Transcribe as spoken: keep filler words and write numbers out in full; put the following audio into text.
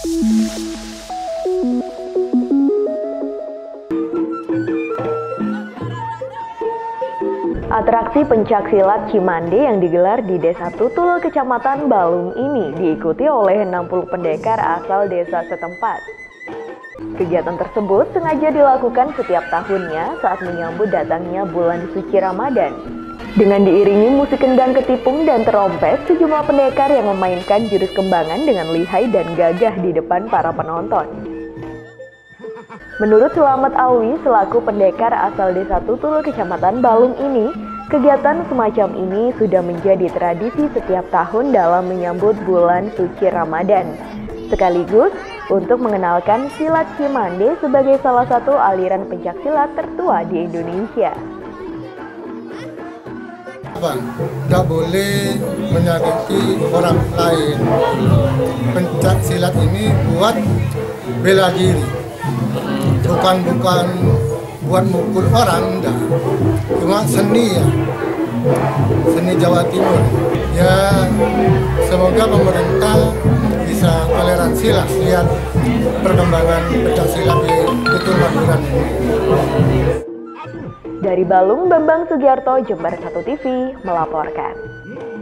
Atraksi pencaksilat Cimande yang digelar di Desa Tutul, Kecamatan Balung ini diikuti oleh enam puluh pendekar asal desa setempat. Kegiatan tersebut sengaja dilakukan setiap tahunnya saat menyambut datangnya bulan suci Ramadan. Dengan diiringi musik kendang ketipung dan terompet, sejumlah pendekar yang memainkan jurus kembangan dengan lihai dan gagah di depan para penonton. Menurut Selamat Alwi, selaku pendekar asal Desa Tutul, Kecamatan Balung ini, kegiatan semacam ini sudah menjadi tradisi setiap tahun dalam menyambut bulan suci Ramadan, sekaligus untuk mengenalkan silat Cimande sebagai salah satu aliran pencaksilat tertua di Indonesia. Tidak boleh menyakiti orang lain. Pencaksilat ini buat bela diri, bukan bukan buat mukul orang, enggak. Cuma seni ya, seni Jawa Timur. Ya, semoga pemerintah bisa toleransi lah lihat perkembangan pencaksilat di Tutul Madura ini. Dari Balung, Bambang Sugiarto, Jember satu T V melaporkan.